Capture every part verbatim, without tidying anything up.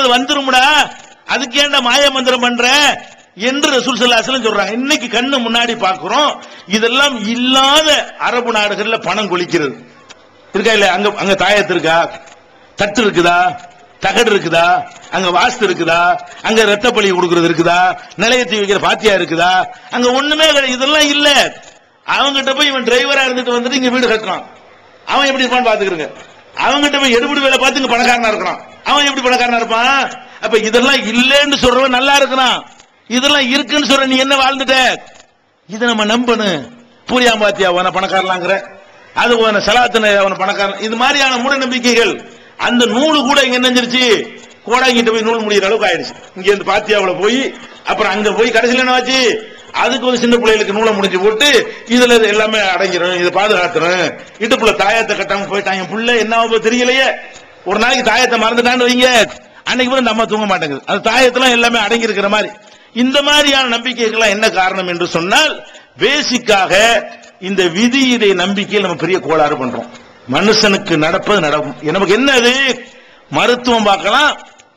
என்பது வந்துரும்டா, அதுக்கு ஏன்டா மாய மந்திரம் பண்ற என்று ரசூல் ஸல்லல்லாஹு அலைஹி வஸல்லம் சொல்றாங்க. இன்னைக்கு கண்ணு முன்னாடி பாக்குறோம், இதெல்லாம் இல்லாத அரபு நாடுகள்ல பணம் கொளிக்கிறது இருக்கா இல்ல? அங்க அங்க தாயத்து இருக்கா, தட்டு இருக்குதா, தகடு இருக்குதா, அங்க வாஸ்து இருக்குதா, அங்க ரத்த பலி கொடுக்கிறது இருக்குதா, நிலையத்தை வைக்கிற பாத்தியா இருக்குதா? அங்க ஒண்ணுமே கிடையாது, இதெல்லாம் இல்ல. அவங்கிட்ட போய் இவன் டிரைவரா இருந்துட்டு வந்துட்டு இங்க வீடு கட்டுறான், அவன் எப்படி இருப்பான்னு பாத்துக்கிறங்க. அவங்கிட்ட போய் எடுபடி வேலை பார்த்து இங்க பணக்காரனா இருக்கிறான், அவன் எப்படி பணக்காரனா இருப்பான்? அப்ப இதெல்லாம் இல்லன்னு சொல்றவன் நல்லா இருக்கிறான், இதெல்லாம் இருக்குன்னு சொல்ற நீ என்ன வாழ்ந்துட்ட? இதை நம்ம நம்பணும். பூரியா பாத்தியா அவன பணக்காரலாங்கிற, அது அவன சலாத்தன அவன பணக்காரன், இது மாதிரியான மூட நம்பிக்கைகள். அந்த நூலு கூட இங்க என்னஞ்சிருச்சு, கோடாங்கிட்ட போய் நூல் முடிகிற அளவுக்கு ஆயிடுச்சு. இங்க இருந்து பாத்தியாவுல போய் அப்புறம் அங்க போய் கடைசியில் என்ன ஆச்சு, அதுக்கு ஒரு சின்ன பிள்ளைகளுக்கு நூலை முடிஞ்சு போட்டு இதுல எல்லாமே அடங்கிடும், இதை பாதுகாத்துறேன். இடுப்புல தாயத்தை கட்டாம போயிட்டாங்க, புள்ள என்ன ஆகும் தெரியலையே. ஒரு நாளைக்கு தாயத்தை மறந்துட்டான்னு வைங்க, அன்னைக்கு கூட இந்த அம்மா தூங்க மாட்டேங்குது. அது தாயத்தெல்லாம் எல்லாமே அடங்கி இருக்கிற மாதிரி. இந்த மாதிரியான நம்பிக்கைகள் என்ன காரணம் என்று சொன்னால், பேசிக்காக இந்த விதியிடை நம்பிக்கையில் நம்ம பெரிய கோளாறு பண்றோம். மனுஷனுக்கு நடப்பது நடக்கும். நமக்கு என்னது, மருத்துவம் பார்க்கலாம்,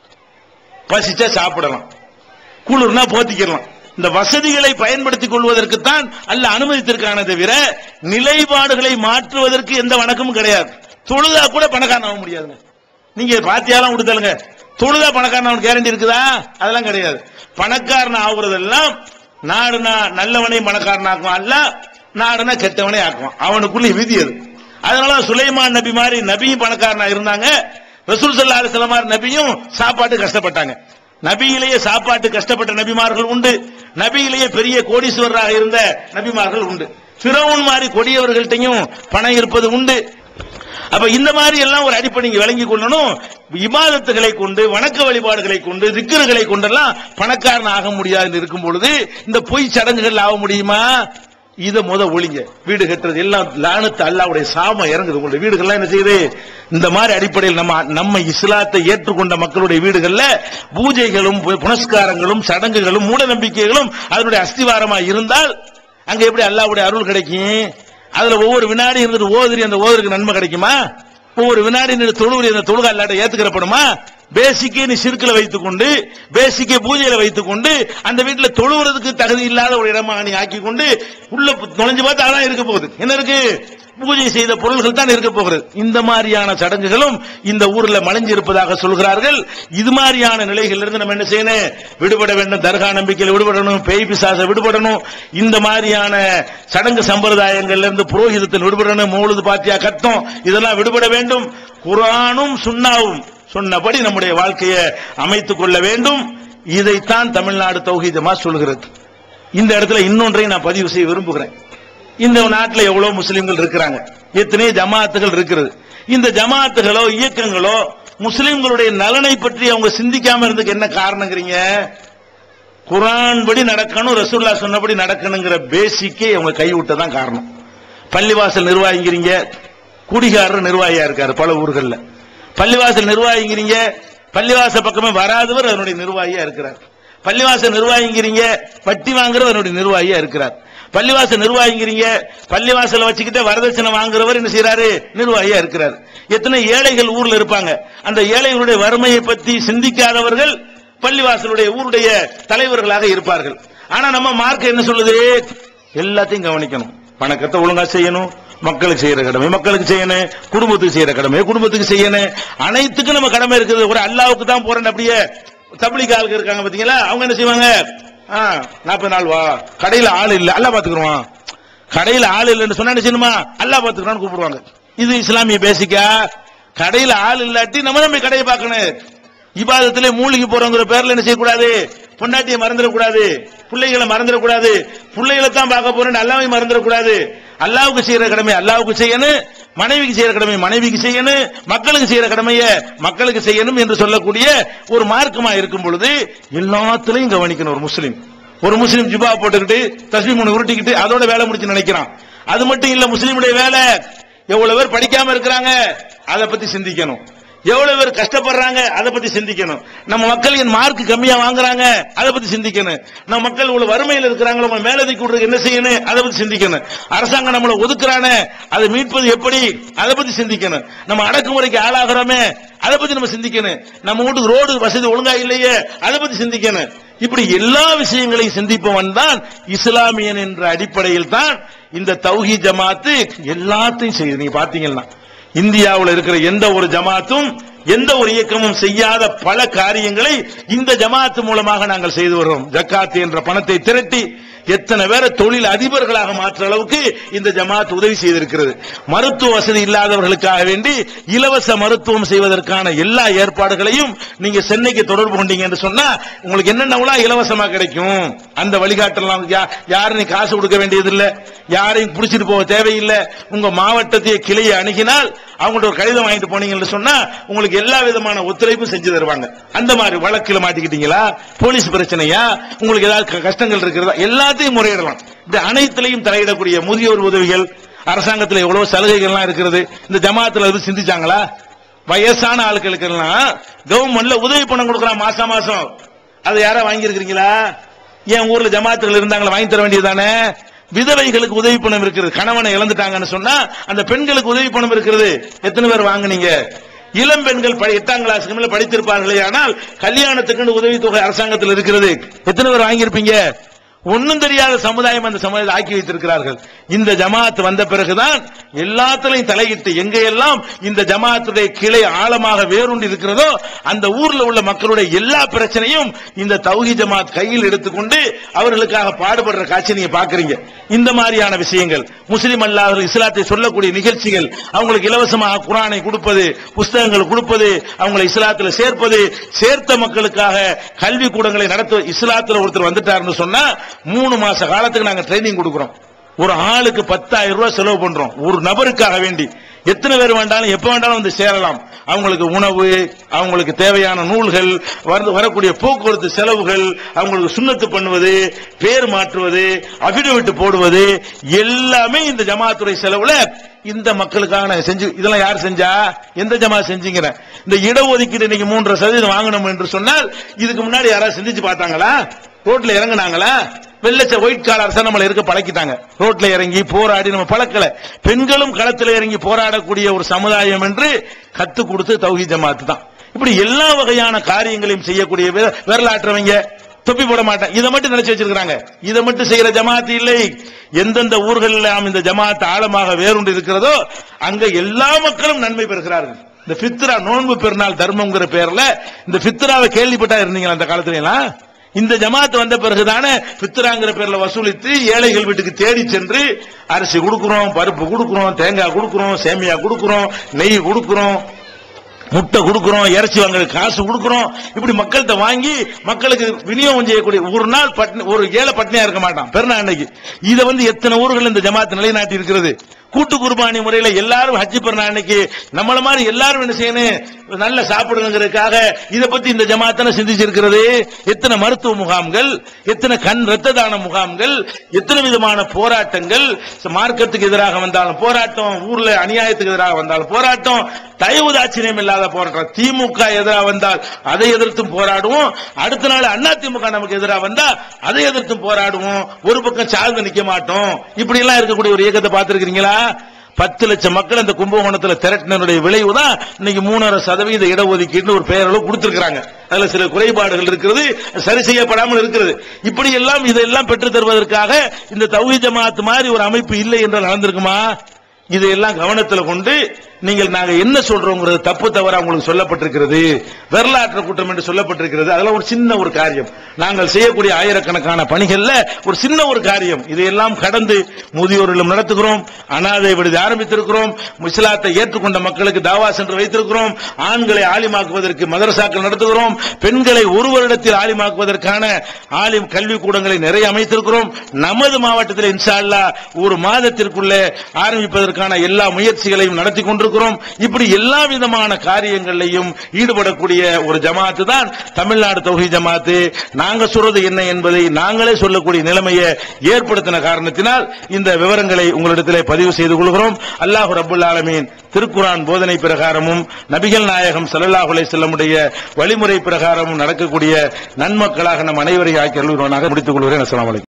பசிச்சா சாப்பிடலாம், குளிர்னா போத்திக்கலாம். இந்த வசதிகளை பயன்படுத்திக் கொள்வதற்குத்தான் அல்ல அனுமதித்திருக்கான தவிர நிலைப்பாடுகளை மாற்றுவதற்கு எந்த வணக்கமும் கிடையாது. தொழுதா கூட பணக்காரன் ஆக முடியாதுங்க. நீங்க பாத்தியாலாம் கொடுத்தாலுங்க, தொழுதா பணக்காரன் கேரண்டி இருக்குதா? அதெல்லாம் கிடையாது. பணக்காரன் ஆகுறதெல்லாம் நாடுனா நல்லவனை பணக்காரன் ஆக்குவான், அல்ல நாடுனா கெட்டவனே ஆக்குவான். அவனுக்குள்ள விதி அது. அதனால சுலைமான் நபி மாதிரி நபியும் பணக்காரனா இருந்தாங்க, ரசூல் ஸல்லல்லாஹு அலைஹி வஸல்லம் நபியும் சாப்பாட்டு கஷ்டப்பட்டாங்க. நபியிலேயே சாப்பாட்டு கஷ்டப்பட்ட நபிமார்கள் உண்டு, நபியிலேயே பெரிய கோடீஸ்வரராக இருந்த நபிமார்கள் உண்டு, ஃபிரௌன் மாதிரி கொடியவர்கள்ட்டையும் பணம் இருப்பது உண்டு. அப்ப இந்த மாதிரி எல்லாம் ஒரு அடிப்படை விளங்கி கொள்ளணும். இபாதத்துகளை கொண்டு, வணக்க வழிபாடுகளை கொண்டு, திக்ருகளை கொண்டெல்லாம் பணக்காரன் ஆக முடியாது இருக்கும் பொழுது இந்த பொய் சடங்குகள் ஆக முடியுமா? இத முத ஒளிங்க. வீடு கட்டுறது எல்லாம் லானத்து அல்லாஹ்வுடைய சாபம் இறங்குது. உங்களுடைய வீடுகள்லாம் என்ன செய்யுது? இந்த மாதிரி அடிப்படையில் நம்ம நம்ம இஸ்லாத்தை ஏற்றுக்கொண்ட மக்களுடைய வீடுகள்ல பூஜைகளும் புனஸ்காரங்களும் சடங்குகளும் மூட நம்பிக்கைகளும் அதனுடைய அஸ்திவாரமா இருந்தால் அங்க எப்படி அல்லாஹ்வுடைய அருள் கிடைக்கும்? அதுல ஒவ்வொரு வினாடி இருந்துட்டு ஓதுரி அந்த ஓதுருக்கு நன்மை கிடைக்குமா? ஒவ்வொரு வினாடி தொழுவுரி அந்த தொழுகை அல்லாட்ட ஏத்துக்கிறப்படுமா? பேசிக்கே நீ சிறுக்கில வைத்துக் கொண்டு, பேசிக்கே பூஜையில வைத்துக் கொண்டு அந்த வீட்டுல தொழுவுறதுக்கு தகுதி இல்லாத ஒரு இடமா நீ ஆக்கி கொண்டு உள்ள நுழைஞ்சு பார்த்து அதான் இருக்க போகுது. என்ன இருக்கு? பூஜை செய்த பொருள்கள் தான் இருக்க போகிறது. இந்த மாதிரியான சடங்குகளும் இந்த ஊர்ல மலைஞ்சு இருப்பதாக சொல்கிறார்கள். இது மாதிரியான நிலைகள் இருந்து நம்ம என்ன செய்யணும்? விடுபட வேண்டும். தர்கா நம்பிக்கையில் விடுபடணும், பேய் பிசாச விடுபடணும், இந்த மாதிரியான சடங்கு சம்பிரதாயங்கள்ல இருந்து புரோகிதத்தில் விடுபடணும், மௌலுது பாத்தியா கத்தம் இதெல்லாம் விடுபட வேண்டும். குர்ஆனும் சுன்னாவும் சொன்னபடி நம்முடைய வாழ்க்கையை அமைத்துக் கொள்ள வேண்டும். இதைத்தான் தமிழ்நாடு தௌஹீத் ஜமாத் சொல்கிறது. இந்த இடத்துல இன்னொன்றையும் நான் பதிவு செய்ய விரும்புகிறேன். இந்த நாட்டில் எவ்வளவு முஸ்லிம்கள் இருக்கிறாங்க, எத்தனை ஜமாத்துகள் இருக்கிறது. இந்த ஜமாத்துகளோ இயக்கங்களோ முஸ்லிம்களுடைய நலனை பற்றி அவங்க சிந்திக்காம இருந்ததுக்கு என்ன காரணங்கிறீங்க? குர்ஆன் படி நடக்கணும், ரசூலுல்லாஹ் சொன்னபடி நடக்கணுங்கிற பேசிக்கே அவங்க கைவிட்டதான் காரணம். பள்ளிவாசல் நிர்வாகிங்கிறீங்க, குடிகாரர் நிர்வாகியா இருக்காரு பல ஊர்கள்ல. பள்ளிவாசல் நிர்வாகிங்கிறீங்க, பள்ளிவாசல் பக்கமே வராதவர் அதனுடைய நிர்வாகியா இருக்கிறார். பள்ளிவாசல் நிர்வாகிங்கிறீங்க, வட்டி வாங்குறவர் அதனுடைய நிர்வாகியா இருக்கிறார். பள்ளிவாசல் நிர்வாகிங்கிறீங்க, பள்ளிவாசல வச்சுக்கிட்டு வரதட்சணை வாங்குறவர் என்ன செய்யறாரு? நிர்வாகியா இருக்கிறார். எத்தனை ஏழைகள் ஊர்ல இருப்பாங்க, அந்த ஏழைகளுடைய வறுமையை பற்றி சிந்திக்காதவர்கள் பள்ளிவாசலுடைய ஊருடைய தலைவர்களாக இருப்பார்கள். ஆனா நம்ம மார்க்க என்ன சொல்லுது? எல்லாத்தையும் கவனிக்கணும், வணக்கத்தை ஒழுங்கா செய்யணும், மக்களுக்கு செய்யற கடமை மக்களுக்கு செய்யணும், குடும்பத்துக்கு செய்யற கடமை குடும்பத்துக்கு செய்யணும், அனைத்துக்கும் நம்ம கடமை இருக்குது. ஒரு அல்லாவுக்கு தான் போறேன் அப்படியே தப்லீக் ஆளுங்க இருக்காங்க பாத்தீங்களா, அவங்க என்ன செய்வாங்க? நாற்பது நாள் வா, கடையில ஆள் இல்ல அல்லா பாத்துக்கிறோம், கடையில ஆள் இல்லைன்னு சொன்னா என்ன செய்யணுமா? அல்லா பாத்துக்கிறோம் கூப்பிடுவாங்க. இது இஸ்லாமிய பேசிக்கா? கடையில ஆள் இல்லாட்டி நம்ம நம்ம கடையை பார்க்கணும். இபாதத்திலே மூழ்கி போறோங்கிற பேர்ல என்ன செய்யக்கூடாது? பொண்டாட்டியை மறந்துடக்கூடாது, பிள்ளைகளை மறந்துடக்கூடாது, பிள்ளைகளை தான் பார்க்க போறேன் அல்லாவை மறந்துடக்கூடாது. அல்லாவுக்கு செய்யற கடமை அல்லாவுக்கு செய்யணும், மனைவிக்கு செய்யற கடமை மனைவிக்கு செய்யணும், மக்களுக்கு செய்யற கடமையை மக்களுக்கு செய்யணும் என்று சொல்லக்கூடிய ஒரு மார்க்கமா இருக்கும் பொழுது எல்லாத்திலையும் கவனிக்கணும். ஒரு முஸ்லீம் ஒரு முஸ்லீம் ஜிபா போட்டுக்கிட்டு தஸ்பீஹ் மூணு உருட்டிக்கிட்டு அதோட வேலை முடிச்சு நினைக்கிறான். அது மட்டும் இல்ல, முஸ்லீமுடைய வேலை எவ்வளவு பேர் படிக்காம இருக்கிறாங்க அதை பத்தி சிந்திக்கணும், எவ்வளவு பேர் கஷ்டப்படுறாங்க அதை பத்தி சிந்திக்கணும். நம்ம மக்கள் என் மார்க் கம்மியா வாங்குறாங்க அதை பத்தி சிந்திக்கணும். நம்ம மக்கள் உள்ள வறுமையில் இருக்கிறாங்க மேலதிக்கு விடுறது என்ன செய்யணும் அதை பத்தி சிந்திக்கணும். அரசாங்கம் நம்மளை ஒதுக்குறானே அதை மீட்பது எப்படி அதை பத்தி சிந்திக்கணும். நம்ம அடக்குமுறைக்கு ஆளாகிறோமே அதை பத்தி நம்ம சிந்திக்கணும். நம்ம வீட்டுக்கு ரோடு வசதி ஒழுங்கா இல்லையே அதை பத்தி சிந்திக்கணும். இப்படி எல்லா விஷயங்களையும் சிந்திப்பவன் தான் இஸ்லாமியன் என்ற அடிப்படையில் தான் இந்த தௌஹீத் ஜமாத்து எல்லாத்தையும் செய்யுது. நீங்க பாத்தீங்கன்னா இந்தியாவில் இருக்கிற எந்த ஒரு ஜமாத்தும் எந்த ஒரு இயக்கமும் செய்யாத பல காரியங்களை இந்த ஜமாத்து மூலமாக நாங்கள் செய்து வருகிறோம். ஜக்காத் என்ற பணத்தை திரட்டி எத்தனை பேரை தொழில் அதிபர்களாக மாற்ற அளவுக்கு இந்த ஜமாத் உதவி செய்திருக்கிறது. மருத்துவ வசதி இல்லாதவர்களுக்காக வேண்டி இலவச மருத்துவம் செய்வதற்கான எல்லா ஏற்பாடுகளையும் நீங்க சென்னைக்கு தொடர்பு கொண்டீங்க என்று சொன்னா உங்களுக்கு என்னென்ன இலவசமா கிடைக்கும் அந்த வழிகாட்டலாம். யாரும் நீ காசு கொடுக்க வேண்டியதில்லை, யாரையும் பிடிச்சிட்டு போக தேவையில்லை. உங்க மாவட்டத்தையே கிளையை அணுகினால் அவங்கள்ட்ட ஒரு கடிதம் வாங்கிட்டு போனீங்கன்னு சொன்னா உங்களுக்கு எல்லா விதமான ஒத்துழைப்பும் செஞ்சு தருவாங்க. அந்த மாதிரி வழக்கில் மாட்டிக்கிட்டீங்களா, போலீஸ் பிரச்சனையா, உங்களுக்கு ஏதாவது கஷ்டங்கள் இருக்கிறதா, எல்லாத்தையும் முறையிடலாம். இந்த அனைத்திலையும் தலையிடக்கூடிய முதியோர் உதவிகள், அரசாங்கத்தில் எவ்வளவு சலுகைகள்லாம் இருக்கிறது. இந்த ஜமாத்துல எதுவும் சிந்திச்சாங்களா? வயசான ஆட்களுக்கு எல்லாம் கவர்மெண்ட்ல உதவி பணம் கொடுக்கலாம் மாசம் மாசம். அதை யாரா வாங்கி இருக்கிறீங்களா? ஏன் ஊர்ல ஜமாத்துகள் இருந்தாங்களா, வாங்கி தர வேண்டியதானே. விதவைகளுக்கு உதவி பணம் இருக்கிறது. கணவனை இழந்துட்டாங்கன்னு சொன்னா அந்த பெண்களுக்கு உதவி பணம் இருக்கிறது. எத்தனை பேர் வாங்குனீங்க? இளம் பெண்கள் எட்டாம் கிளாஸ் மேல படித்திருப்பார்களே, ஆனால் கல்யாணத்துக்கு உதவி தொகை அரசாங்கத்தில் இருக்கிறது. எத்தனை பேர் வாங்கியிருப்பீங்க? ஒன்னும் தெரியாத சமுதாயம் அந்த சமுதாயத்தை ஆக்கி வைத்திருக்கிறார்கள். இந்த ஜமாத் வந்த பிறகுதான் எல்லாத்திலையும் தலையிட்டு எங்கெல்லாம் இந்த ஜமாத்துடைய கிளை ஆழமாக வேரூண்டி இருக்கிறதோ அந்த ஊர்ல உள்ள மக்களுடைய எல்லா பிரச்சனையும் இந்த தௌஹீத் ஜமாத் கையில் எடுத்துக்கொண்டு அவர்களுக்காக பாடுபடுற காட்சி நீங்க பாக்குறீங்க. இந்த மாதிரியான விஷயங்கள், முஸ்லிம் அல்லாதவர்கள் இஸ்லாத்தை சொல்லக்கூடிய நிகழ்ச்சிகள், அவங்களுக்கு இலவசமாக குர்ஆனை கொடுப்பது, புஸ்தகங்கள் கொடுப்பது, அவங்களை இஸ்லாத்துல சேர்ப்பது, சேர்த்த மக்களுக்காக கல்வி கூடங்களை நடத்த. இஸ்லாத்துல ஒருத்தர் வந்துட்டாருன்னு சொன்னா மூணு மாச காலத்துக்கு நாங்க ட்ரைனிங் கொடுக்கிறோம். ஒரு ஆளுக்கு பத்தாயிரம் ரூபாய் செலவு பண்றோம் ஒரு நபருக்காக வேண்டி. எத்தனை பேர் வேண்டாலும் எப்ப வேண்டாலும் வந்து சேரலாம். அவங்களுக்கு உணவு, அவங்களுக்கு தேவையான நூல்கள், வரக்கூடிய போக்குவரத்து செலவுகள், அவங்களுக்கு சுன்னத்து பண்ணுவது, பேர் மாற்றுவது, அபிடவிட் போடுவது எல்லாமே இந்த ஜமாத்துறை செலவுல இந்த மக்களுக்காக நாங்க செஞ்சு. இதெல்லாம் யார் செஞ்சா? எந்த ஜமாத் செஞ்சீங்க? இந்த இடஒதுக்கீடு இன்னைக்கு மூன்றரை சதவீதம் வாங்கணும் என்று சொன்னால் இதுக்கு முன்னாடி யாராவது சிந்திச்சு பார்த்தாங்களா? ரோட்ல இறங்கினாங்களா? வெள்ளச்ச ஒயிட் காலர்ஸ் நம்மள இருக்க பழக்கிட்டாங்க. ரோட்ல இறங்கி போராடி நம்ம பழக்கல. பெண்களும் களத்தில் இறங்கி போராடக்கூடிய ஒரு சமுதாயம் என்று கத்து கொடுத்து தௌஹீத் ஜமாத் தான். இப்படி எல்லா வகையான காரியங்களையும் செய்யக்கூடிய வரலாற்றவங்க தொப்பி போட மாட்டேன் இதை மட்டும் நினைச்சு வச்சிருக்காங்க. இதை மட்டும் செய்யற ஜமாத் இல்லை. எந்தெந்த ஊர்கள் இந்த ஜமாத் ஆழமாக வேறுண்டு இருக்கிறதோ அங்க எல்லா மக்களும் நன்மை பெறுகிறார்கள். இந்த பித்ரா நோன்பு பெருநாள் தர்மம்ங்கிற பேர்ல இந்த பித்ராவை கேள்விப்பட்டா இருந்தீங்களா அந்த காலத்துல எல்லாம்? இந்த ஜமாத் வந்த பிறகுதானே பித்ராங்கிற பேர்ல வசூலித்து ஏழைகள் வீட்டுக்கு தேடி சென்று அரிசி கொடுக்கிறோம், பருப்பு கொடுக்கிறோம், தேங்காய் கொடுக்கிறோம், சேமியா கொடுக்கிறோம், நெய் கொடுக்கிறோம், முட்டை கொடுக்கிறோம், இறைச்சி வாங்க காசு கொடுக்கிறோம். இப்படி மக்கள்கிட்ட வாங்கி மக்களுக்கு விநியோகம் செய்யக்கூடிய ஒரு நாள் ஒரு ஏழை பட்னியா இருக்க மாட்டான் பெருநாள் அன்னைக்கு. இதை வந்து எத்தனை ஊர்கள் இந்த ஜமாத் நிலைநாட்டி இருக்கிறது. கூட்டு குர்பானி முறையில எல்லாரும் ஹஜ் பெருநாள் அன்னைக்கு நம்மள மாதிரி எல்லாரும் என்ன செய்யணும், நல்ல சாப்பிடுங்கிறதுக்காக இதை பத்தி இந்த ஜமாத்தான சிந்திச்சிருக்கிறது. எத்தனை மருத்துவ முகாம்கள், எத்தனை கண் ரத்த தான முகாம்கள், எத்தனை விதமான போராட்டங்கள். மார்க்கத்துக்கு எதிராக வந்தாலும் போராட்டம், ஊர்ல அநியாயத்துக்கு எதிராக வந்தாலும் போராட்டம், தயவு தாட்சியம் இல்லாத போராட்டம். திமுக எதிராக வந்தால் அதை எதிர்த்தும் போராடுவோம். அடுத்த நாள் அண்ணா திமுக நமக்கு எதிராக வந்தா அதை எதிர்த்தும் போராடுவோம். ஒரு பக்கம் சார்ந்து நிக்க மாட்டோம். இப்படி எல்லாம் இருக்கக்கூடிய ஒரு இயக்கத்தை பார்த்திருக்கிறீங்களா? பத்து லட்சம் மக்கள் அந்த கும்பகோணத்தில் திரட்டினுடைய விளைவுதான் இன்னைக்கு மூணரை சதவீத இடஒதுக்கீடு ஒரு பெயரளவு கொடுத்திருக்கிறாங்க. அதுல சில குறைபாடுகள் இருக்கிறது, சரி செய்யப்படாமல் இருக்கிறது. இப்படி எல்லாம் இதெல்லாம் பெற்று தருவதற்காக இந்த தௌஹீத் ஜமாத் மாதிரி ஒரு அமைப்பு இல்லை என்றால் நடந்திருக்குமா? இதையெல்லாம் கவனத்தில் கொண்டு நீங்கள் நாங்க என்ன சொல்றோங்கிறது தப்பு தவறா உங்களுக்கு சொல்லப்பட்டிருக்கிறது. வரலாற்று குற்றம் என்று சொல்லப்பட்டிருக்கிறது. அதெல்லாம் ஒரு சின்ன ஒரு காரியம். நாங்கள் செய்யக்கூடிய ஆயிரக்கணக்கான பணிகள்ல ஒரு சின்ன ஒரு காரியம். இதையெல்லாம் கடந்து முதியோர்களும் நடத்துகிறோம், அனாதை விடுதி ஆரம்பித்திருக்கிறோம், இஸ்லாத்தை ஏற்றுக்கொண்ட மக்களுக்கு தாவா சென்று வைத்திருக்கிறோம், ஆண்களை ஆலிமாக்குவதற்கு மதரசாக்கள் நடத்துகிறோம், பெண்களை ஒரு வருடத்தில் ஆலிமாக்குவதற்கான ஆலிம் கல்வி கூடங்களை நிறைய அமைத்திருக்கிறோம். நமது மாவட்டத்தில் இன்ஷா அல்லாஹ் ஒரு மாதத்திற்குள்ளே ஆரம்பிப்பதற்கான எல்லா முயற்சிகளையும் நடத்தி கொண்டு கொண்டிருக்கிறோம். இப்படி எல்லா விதமான காரியங்களையும் ஈடுபடக்கூடிய ஒரு ஜமாத்து தான் தமிழ்நாடு தௌஹீத் ஜமாத்து. நாங்க சொல்றது என்ன என்பதை நாங்களே சொல்லக்கூடிய நிலைமையை ஏற்படுத்தின காரணத்தினால் இந்த விவரங்களை உங்களிடத்திலே பதிவு செய்து கொள்கிறோம். அல்லாஹ் ரப்பல் ஆலமீன் திருக்குர்ஆன் போதனை பிரகாரமும் நபிகள் நாயகம் ஸல்லல்லாஹு அலைஹி வஸல்லமுடைய வழிமுறை பிரகாரமும் நடக்கக்கூடிய நன்மக்களாக நம் அனைவரையும் ஆக்கி அருள்வானாக. முடித்துக் கொள்கிறேன். அஸ்ஸலாமு அலைக்கும்.